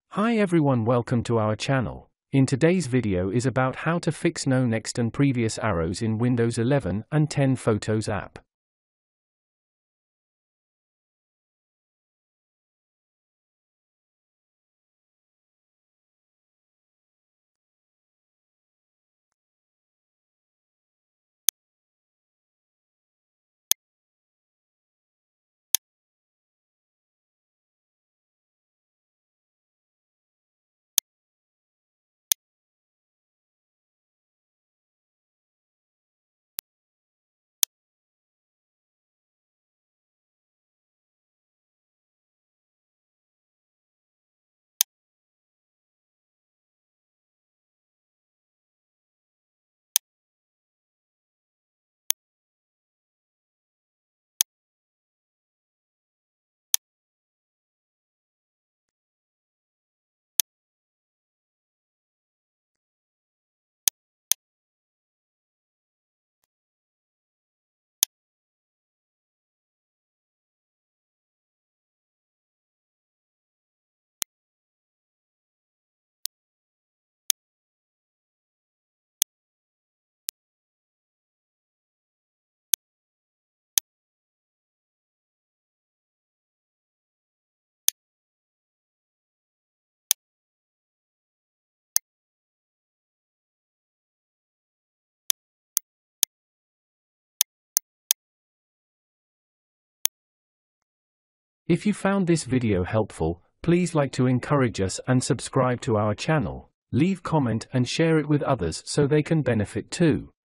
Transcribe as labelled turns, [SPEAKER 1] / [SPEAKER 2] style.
[SPEAKER 1] Hi everyone, welcome to our channel. In today's video is about how to fix no next and previous arrows in Windows 11 and 10 Photos app. If you found this video helpful, please like to encourage us and subscribe to our channel. Leave comment and share it with others so they can benefit too.